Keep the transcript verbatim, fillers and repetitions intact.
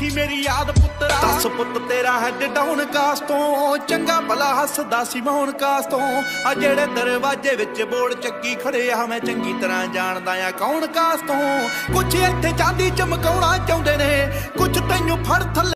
ਰੱਖੀ ਮੇਰੀ ਯਾਦ ਪੁੱਤਰਾ। दस पुत तेरा हैड डाउन कास्ट तो चंगा भला हसदा सी मौन कास्ट तो आ जेड़े दरवाजे विच बोल चक्की खड़े आ मैं चंगी तरह जानदा आ कौन कास्ट तो। कुछ इत्थे चांदी चमकाउणा चाहुंदे ने कुछ तैनूं फड़ थल्ले